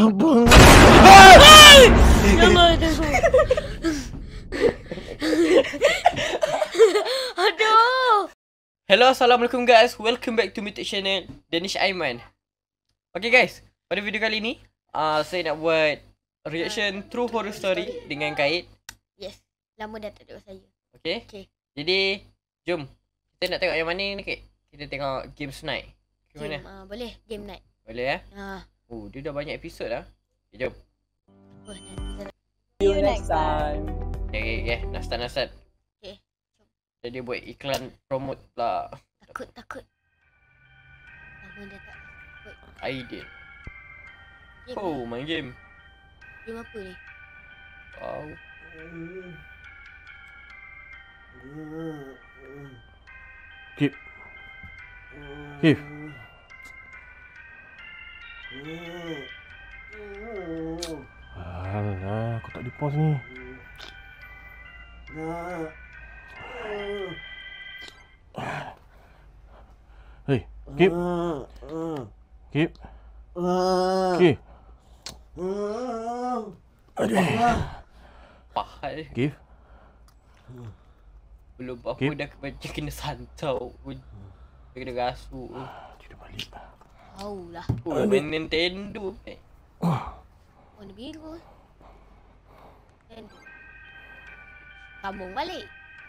Abang. Jangan tengok. Aduh. Hello, assalamualaikum guys. Welcome back to Mythic Channel. Danish Aiman. Okay guys, pada video kali ni saya nak buat reaction True Horror Story dengan Kait. Yes, lama dah tak tengok saya. Okay. Okay. Jadi jom kita nak tengok yang mana ni Kait. Kita tengok Games Night. Game mana? Boleh game night. Boleh ya? Oh, Dia dah banyak episod dah. Okay, jom. nanti kita See you next time. Okay. Nak start. Okay. Jadi buat iklan promote pula. Takut. Lama dah tak buat Idea. game. Oh, main game. Game apa ni? Wow. Keep. Alah, aku tak di pause ni. Hey, Keep. Keep. Keep. Aduh. Pahal. Keep. Belum apa Kip. dah macam kena santau. Dia kena rasuk. Tidur balik. Tahu lah. Main Nintendo. Warna biru. Dan sambung balik.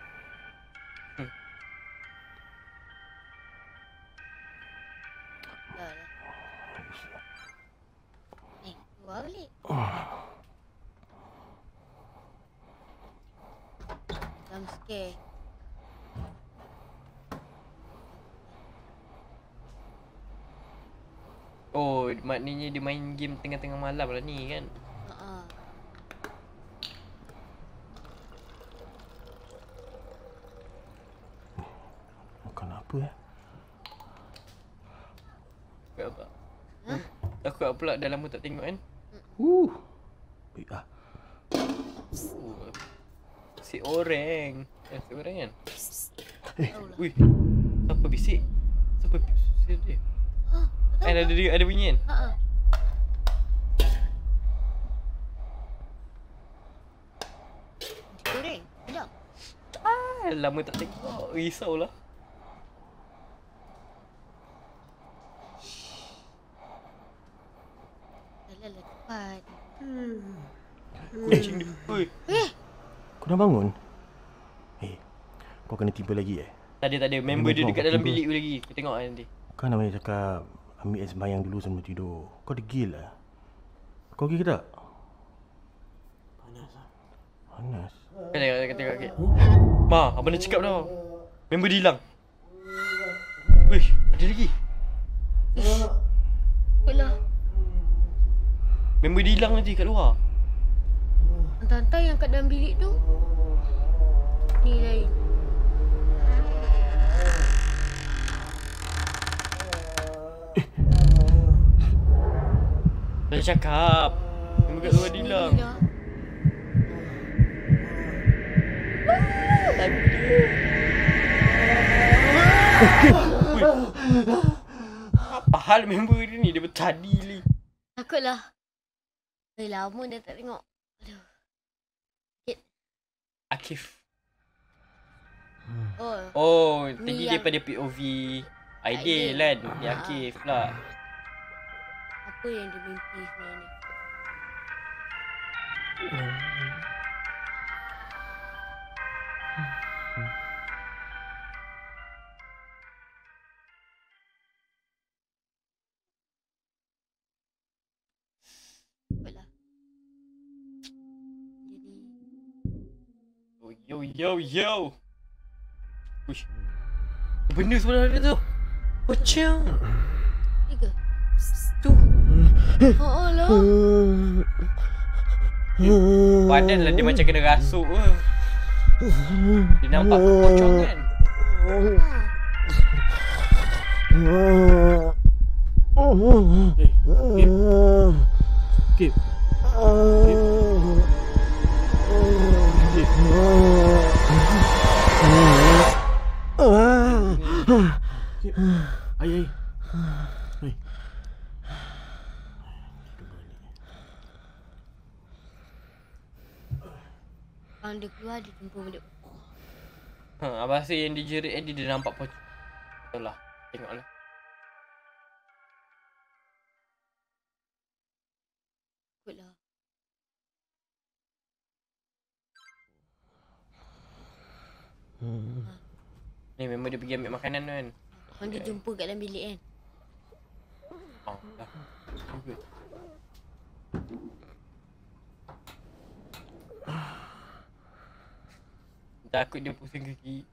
Dah lah. Keluar balik. Jump scare. Oh, maknanya dia main game tengah-tengah malam lah ni kan. Makan apa ya? Takut apa? Takut apa pula dah lama tak tengok kan? Baik ah. Si orang. Si orang kan? Tahu lah. Ui. Siapa bisik? Siapa bisik dia? Tak tahu. Ada bunyi kan? Goreng. Sedap. Lama tak tengok. Risaulah. Dah lah cepat. Kucing dia. Ui. Kau dah bangun? Kau kena tiba lagi Tak ada. Member dia dekat dalam bilik tu lagi. Kita tengok nanti. Kan namanya cakap ambil air sembayang dulu sebelum tidur. Kau degil lah. Kau okey ke tak? Panas. Kita tengok. Okay. Ma, abang dah cakap dah. Member dia hilang. Wih, ada lagi. Apalah. Member dia hilang nanti kat luar. Hantar-hantar yang kat dalam bilik tu. Ni lain. Dah cakap. Member kat luar dia hilang. Apa hal member dia ni? Dia bertadi ni. Takutlah. Lama dah tak tengok. Aduh. Akif. Oh. Tadi Ni daripada POV Aidil kan. Ni Akif pula. Apa yang dia mimpi sebenarnya? Apalah. Jadi Yo. Uish. Benda sebelah dia tu. Pocong. tiga. Tu. Oh lah. Badan lah dia macam kena rasuk ke. Dia nampak kepocongan. Keep. Ay. Kalau dia keluar, dia jumpa balik. Abang rasa yang dia jerit dia nampak pocong. Betul lah. Tengoklah. Ikutlah. Ni memang dia pergi ambil makanan tu kan. Kalau dia jumpa kat dalam bilik kan. Oh, dah. Good. Takut dia pusing kaki.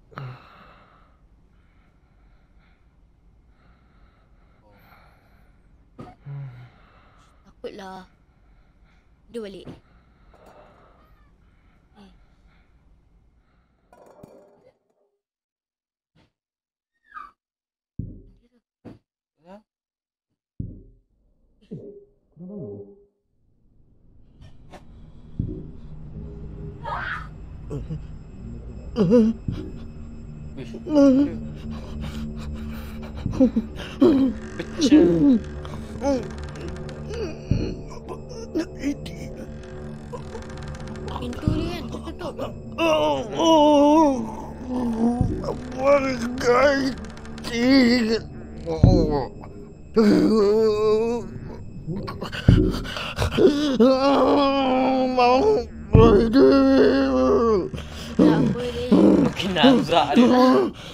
Takutlah. Dia balik. Ya. Pecah. Pintu ni kan, tutup. Tak boleh. Makin nazak dia.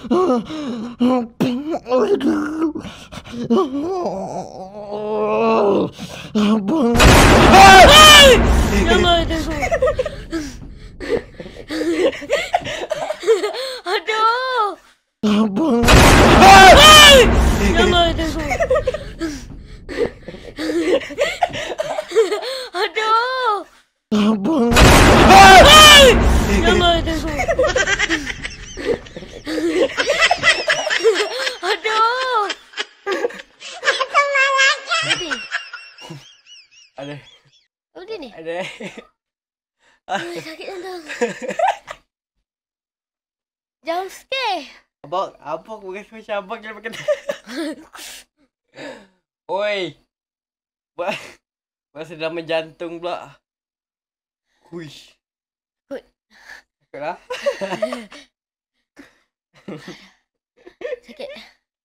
Jangan tengok. Aduh. Jangan tengok. Aduh. Jangan tengok. Aduh. Baby. Ada. Oh dia ni. Ada. Sakit tentang. Jump scare. Abang aku rasa macam abang kena pakai. Oi. Buat sedaman jantung pula. Huish. Takut. Takutlah. Sakit.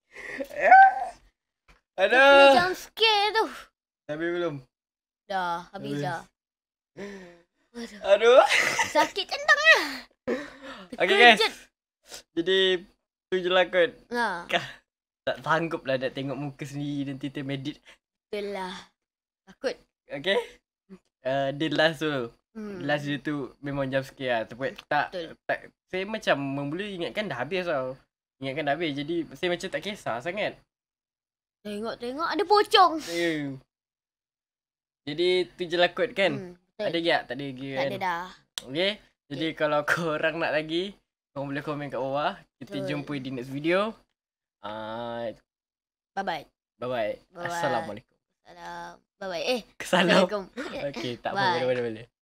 Aduh. Jump scare tu. Habis belum? Dah, habis Habis. dah. Aduh. Sakit centangnya. Okay guys. Jadi tu je lah kot. Ha, Tak sanggup lah nak tengok muka sendiri dan titik medit. betul lah. Takut. Okay. Dia last tu. Hmm. Last dia tu memang jump scare lah. Sebab tak, Betul. tak, saya macam mula ingatkan dah habis tau. Ingatkan dah habis. Jadi saya macam tak kisah sangat. Tengok ada pocong. Jadi tu je lah kot kan. Betul. Ada tak? Tak ada lagi Tak kan. ada dah. Okay. Jadi kalau korang nak lagi, korang boleh komen kat bawah. Kita Betul. jumpa di next video. Bye-bye. Bye-bye. Bye-bye. Assalamualaikum. Salam. Bye-bye. Salam. Assalamualaikum. Okay, tak Bye. apa. Boleh.